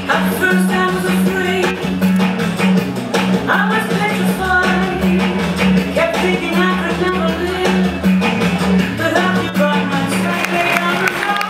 At first I was afraid, I was petrified, kept thinking I could never live without you by my side. Lay on the floor.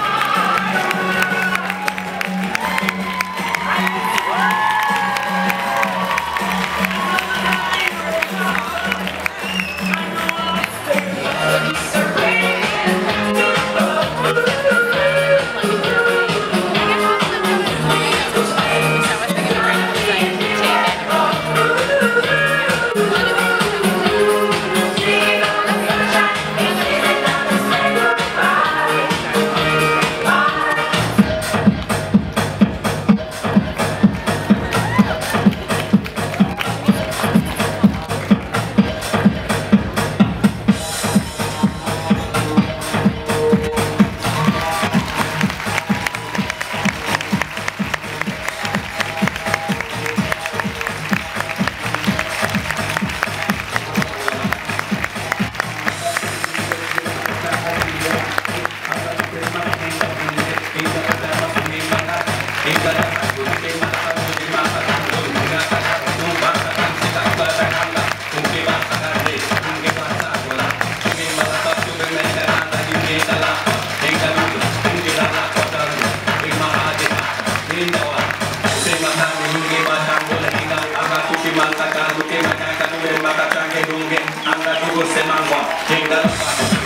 Mata canggih dungge, angkat ukur semangwa, hingga lepas.